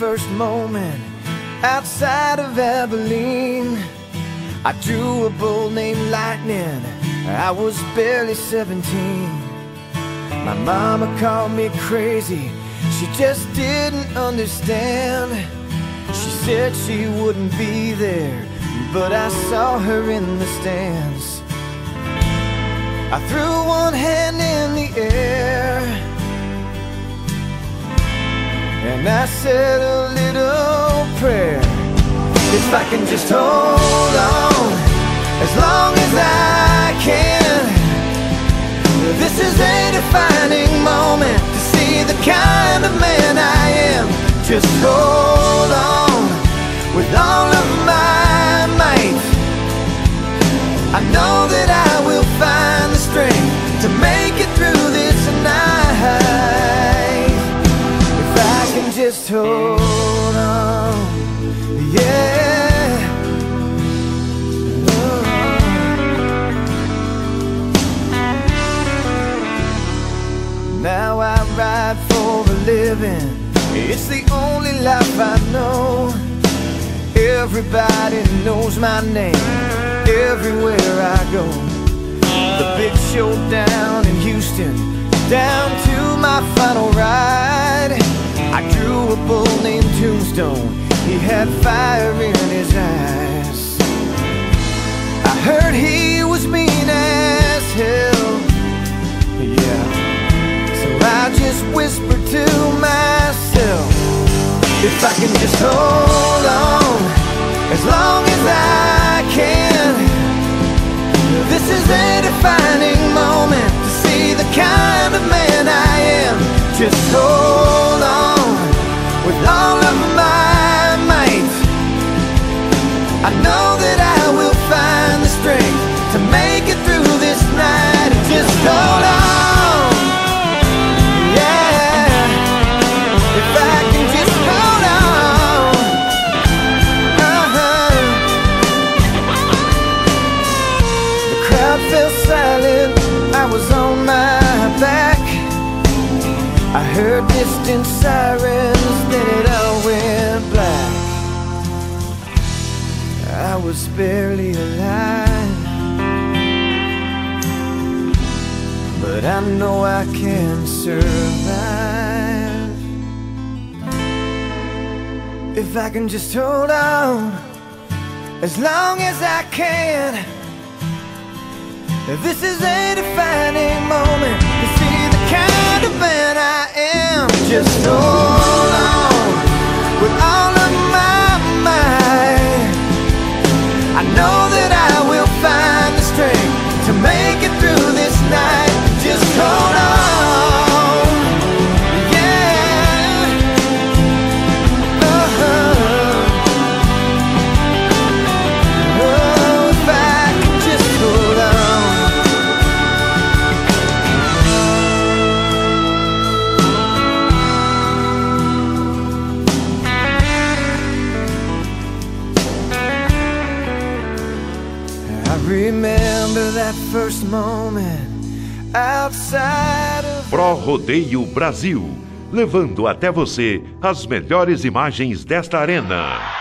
first moment outside of Abilene. I drew a bull named Lightning, I was barely 17. My mama called me crazy, she just didn't understand. She said she wouldn't be there, but I saw her in the stands. I threw one hand in the air and I said a little prayer. If I can just hold on as long as I can, this is a defining moment to see the kind of man I am. Just hold on with all of my might. I know that I will find the strength to make it through this night. If I can just hold on, yeah. Now I ride for a living, it's the only life I know. Everybody knows my name everywhere I go. The big showdown in Houston, down to my final ride. I drew a bull named Tombstone, he had fire in his eyes. I heard he was mean as hell, yeah. So I just whispered to myself, if I can just hold on as long as I can, this is a defining moment to see the kind of man I am. Just hold on with all of my might. I know that I will find the strength to make it through this night. Just hold on, yeah. If I can just hold on, The crowd fell silent, I was on my back. I heard distant sirens, then it all went black. I was barely alive, but I know I can survive. If I can just hold on as long as I can, this is a defining moment to see the kind of man I am. Just hold on with all of my might. I know that I will find the strength to make it through this night. Just hold on, yeah. Oh, if I can just hold on. I remember that first moment outside of... Pro Rodeio Brasil, levando até você as melhores imagens desta arena.